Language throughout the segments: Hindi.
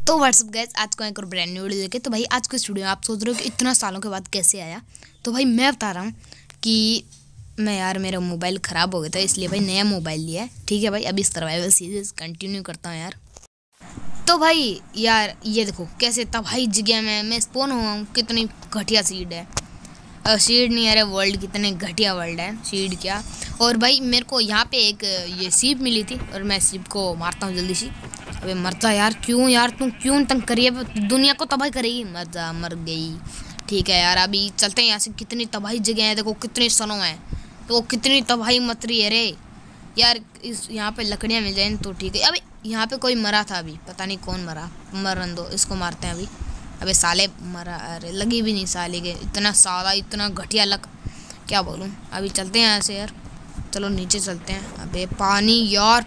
तो व्हाट्सअप गाइस, आज को एक और ब्रांड न्यू वीडियो लेके। तो भाई आज के स्टूडियो में आप सोच रहे हो कि इतना सालों के बाद कैसे आया। तो भाई मैं बता रहा हूँ कि मेरा मोबाइल ख़राब हो गया था, इसलिए भाई नया मोबाइल लिया है। ठीक है भाई, अभी सर्वाइवल सीरीज कंटिन्यू करता हूँ यार। तो भाई यार ये देखो कैसे तबाही जगह में मैं स्पॉन हुआ हूँ। कितनी घटिया सीड है, सीड नहीं, अरे वर्ल्ड कितने घटिया वर्ल्ड है, सीड क्या। और भाई मेरे को यहाँ पे एक ये सीप मिली थी और मैं सीप को मारता हूँ जल्दी सी। अबे मर जा यार, क्यों यार तुम क्यों तंग करिए, दुनिया को तबाही करेगी। मर जा, मर गई। ठीक है यार, अभी चलते हैं यहाँ से। कितनी तबाही जगह है, देखो कितने सनों हैं, तो कितनी तबाही मच रही है रे यार। इस यहाँ पे लकड़ियाँ मिल जाए तो ठीक है। अबे यहाँ पे कोई मरा था, अभी पता नहीं कौन मरा, मरन दो, इसको मारते हैं अभी। अबे साले मरा, अरे लगी भी नहीं साले के, इतना साला इतना घटिया लक, क्या बोलूँ। अभी चलते हैं यहाँ से यार, चलो नीचे चलते हैं। अबे पानी यार,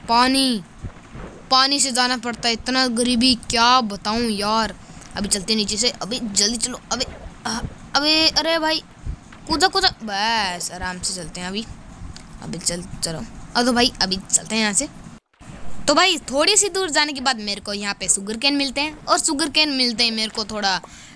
पानी से जाना पड़ता है, इतना गरीबी क्या बताऊँ यार। अभी चलते हैं नीचे से, अभी जल्दी चलो। अबे अरे भाई कूदा, बस आराम से चलते हैं अभी चलो। तो भाई अभी चलते हैं यहाँ से। तो भाई थोड़ी सी दूर जाने के बाद मेरे को यहाँ पे शुगर कैन मिलते हैं, और शुगर कैन मिलते ही मेरे को थोड़ा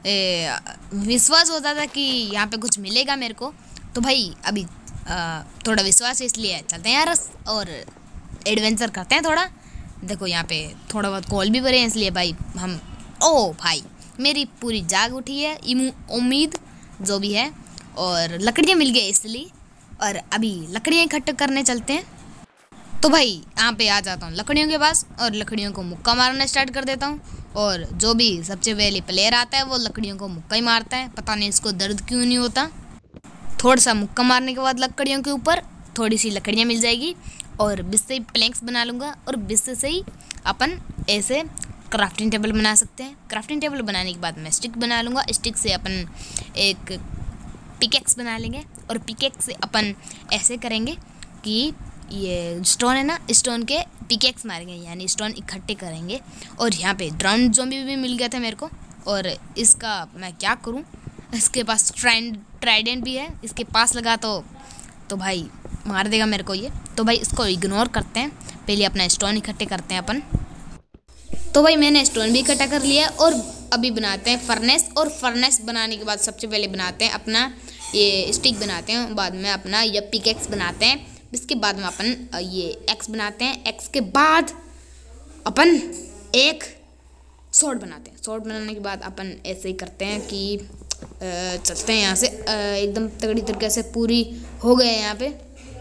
विश्वास होता था कि यहाँ पे कुछ मिलेगा मेरे को। तो भाई अभी थोड़ा विश्वास है, इसलिए चलते हैं यार और एडवेंचर करते हैं थोड़ा। देखो यहाँ पे थोड़ा बहुत कॉल भी भरे हैं, इसलिए भाई हम ओ भाई मेरी पूरी जाग उठी है उम्मीद जो भी है, और लकड़ियाँ मिल गई इसलिए। और अभी लकड़ियाँ इकट्ठे करने चलते हैं। तो भाई यहाँ पे आ जाता हूँ लकड़ियों के पास, और लकड़ियों को मुक्का मारना स्टार्ट कर देता हूँ। और जो भी सबसे पहले प्लेयर आता है वो लकड़ियों को मुक्का ही मारता है, पता नहीं इसको दर्द क्यों नहीं होता। थोड़ा सा मुक्का मारने के बाद लकड़ियों के ऊपर थोड़ी सी लकड़ियाँ मिल जाएगी, और बिस्से ही प्लैंक्स बना लूँगा, और बिस्से से ही अपन ऐसे क्राफ्टिंग टेबल बना सकते हैं। क्राफ्टिंग टेबल बनाने के बाद मैं स्टिक बना लूँगा, स्टिक से अपन एक पिकेक्स बना लेंगे, और पिकेक्स से अपन ऐसे करेंगे कि ये स्टोन है ना, स्टोन के पिकेक्स मारेंगे, यानी स्टोन इकट्ठे करेंगे। और यहाँ पे ड्रोन ज़ॉम्बी भी मिल गया था मेरे को, और इसका मैं क्या करूँ, इसके पास ट्राइडेंट भी है, इसके पास लगा तो भाई मार देगा मेरे को ये। तो भाई इसको इग्नोर करते हैं, पहले अपना स्टोन इकट्ठे करते हैं अपन। तो भाई मैंने स्टोन भी इकट्ठा कर लिया, और अभी बनाते हैं फर्नेस। और फर्नेस बनाने के बाद सबसे पहले बनाते हैं अपना ये स्टिक बनाते हैं, बाद में अपना ये पिकेक्स बनाते हैं, इसके बाद में अपन ये एक्स बनाते हैं, एक्स के बाद अपन एक स्वॉर्ड बनाते हैं। स्वॉर्ड बनाने के बाद अपन ऐसे ही करते हैं कि चलते हैं यहाँ से एकदम तगड़ी तरीके से पूरी हो गए यहाँ पे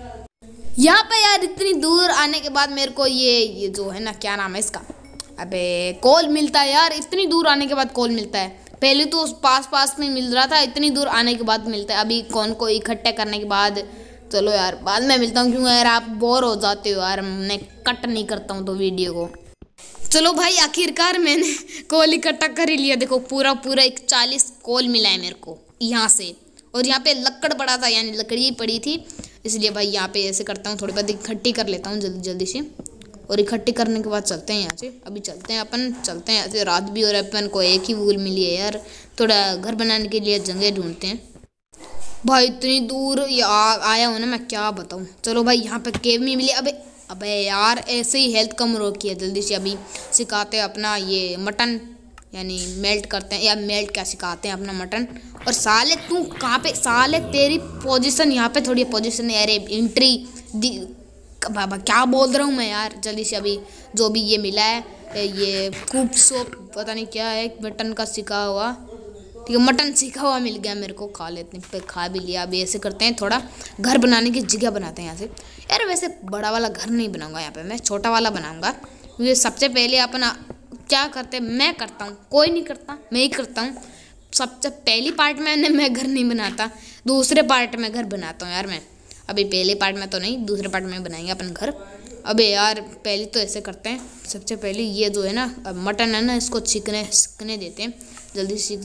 यार। इतनी दूर आने के बाद मेरे को ये जो है ना, क्या नाम है इसका, अबे कॉल मिलता है यार। इतनी दूर आने के बाद कॉल मिलता है, पहले तो पास में मिल रहा था, इतनी दूर आने के बाद मिलता है। अभी कौन को इकट्ठे करने के बाद, चलो यार बाद में मिलता हूँ, क्यों यार आप बोर हो जाते हो यार, मैं कट नहीं करता हूँ तो वीडियो को। चलो भाई आखिरकार मैंने कॉल इकट्ठा कर ही लिया। देखो पूरा 40 कॉल मिला है मेरे को यहाँ से, और यहाँ पे लकड़ पड़ा था, यानी लकड़ी पड़ी थी, इसलिए भाई यहाँ पे ऐसे करता हूँ, थोड़ी बहुत इकट्ठी कर लेता हूँ जल्दी से। और इकट्ठी करने के बाद चलते हैं यहाँ से। अभी चलते हैं यहाँ से, रात भी हो रहा है, अपन को एक ही वूल मिली है यार, थोड़ा घर बनाने के लिए जगह ढूंढते हैं। भाई इतनी दूर आया हूँ ना, मैं क्या बताऊँ। चलो भाई यहाँ पे केव में मिली। अबे यार ऐसे ही हेल्थ कम हो रखी है, जल्दी से अभी सिखाते हैं अपना ये मटन, यानी मेल्ट करते हैं, या मेल्ट क्या सिखाते हैं अपना मटन। और साले तू कहाँ पे, साले तेरी पोजीशन यहाँ पे थोड़ी पोजीशन है, अरे एंट्री बाबा क्या बोल रहा हूँ मैं यार। जल्दी से अभी जो भी ये मिला है, ये कूप सोप पता नहीं क्या है, मटन का सिका हुआ, ठीक है मटन सीखा हुआ मिल गया मेरे को, खा लेते हैं, खा भी लिया। अभी ऐसे करते हैं, थोड़ा घर बनाने की जगह बनाते हैं यहाँ से यार। वैसे बड़ा वाला घर नहीं बनाऊंगा यहाँ पे, मैं छोटा वाला बनाऊंगा। ये सबसे पहले अपन क्या करते हैं, मैं करता हूँ, कोई नहीं करता, मैं ही करता हूँ। सबसे पहली पार्ट में मैं घर नहीं बनाता, दूसरे पार्ट में घर बनाता हूँ यार मैं। अभी पहले पार्ट में तो नहीं, दूसरे पार्ट में बनाएंगे अपन घर। अबे यार पहले तो ऐसे करते हैं, सबसे पहले ये जो है ना मटन है ना, इसको सीखने देते हैं। जल्दी सीख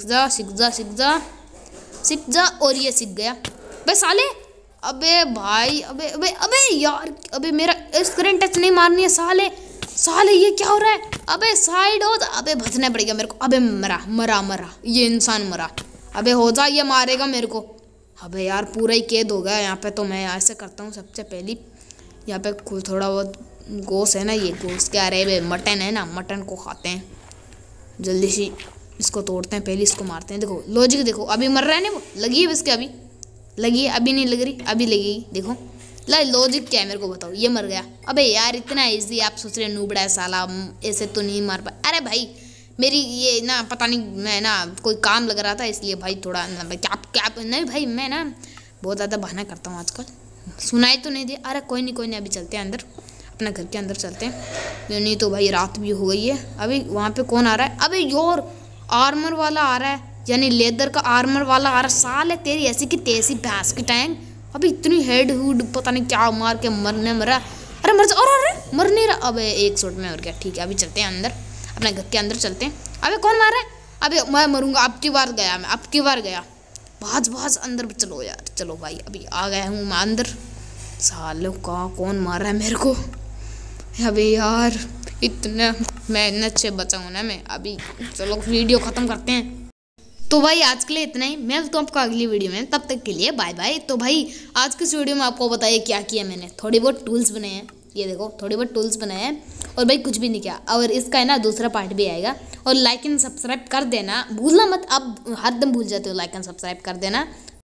जा। और ये सीख गया बस साले। अबे भाई अबे यार, अबे मेरा स्क्रीन टच नहीं मारनी है साले ये क्या हो रहा है। अबे साइड हो, अबे बचना पड़ेगा मेरे को। अबे मरा ये इंसान मरा। अबे हो जा, ये मारेगा मेरे को। अबे यार पूरा ही कैद हो गया यहाँ पे। तो मैं ऐसे करता हूँ, सबसे पहले यहाँ पे थोड़ा बहुत गोश्त है ना, ये गोश्त क्या रहे, मटन है ना, मटन को खाते हैं। जल्दी से इसको तोड़ते हैं, पहले इसको मारते हैं। देखो लॉजिक देखो, अभी मर रहा है ना वो, लगी है इसके, अभी लगी है, अभी नहीं लग रही, अभी लगेगी। देखो लॉजिक क्या है मेरे को बताओ, ये मर गया। अबे यार इतना इजी, आप सोच रहे नूबड़ा है साला, ऐसे तो नहीं मार पाए। अरे भाई मेरी ये ना पता नहीं, मैं ना कोई काम लग रहा था इसलिए भाई थोड़ा ना भाई क्या नहीं भाई, मैं ना बहुत ज़्यादा बहाना करता हूँ आजकल, सुनाई तो नहीं दे। अरे कोई नहीं, अभी चलते हैं अंदर, अपना घर के अंदर चलते हैं। नहीं तो भाई रात भी हो गई है। अभी वहाँ पे कौन आ रहा है? अबे योर आर्मर वाला आ रहा है, यानी लेदर का आर्मर वाला आ रहा है। साल है तेरी ऐसी की तैसी भैंस की टैंक, अभी इतनी हेड हुड पता नहीं क्या मार के मरा। अरे मर जा, अरे मर नहीं रहा। अबे एक शॉट में मर गया। ठीक है अभी चलते हैं अंदर, अपने घर के अंदर चलते हैं। अबे कौन मार रहा है? अबे मैं मरूंगा, अब की बार गया मैं, अब की बार गया। भाज अंदर चलो यार, चलो भाई अभी आ गया हूँ मैं अंदर। सालों का कौन मार रहा है मेरे को? अबे यार इतना मेहनत से बचा हूँ ना मैं अभी। चलो वीडियो ख़त्म करते हैं। तो भाई आज के लिए इतना ही, मैं तो आपको अगली वीडियो में, तब तक के लिए बाय बाय। तो भाई आज के इस वीडियो में आपको बताइए क्या किया मैंने। थोड़ी बहुत टूल्स बनाए हैं, ये देखो थोड़ी बहुत टूल्स बनाए हैं, और भाई कुछ भी नहीं किया। और इसका है ना दूसरा पार्ट भी आएगा। और लाइक एंड सब्सक्राइब कर देना भूलना मत, अब हरदम भूल जाते हो, लाइक एंड सब्सक्राइब कर देना।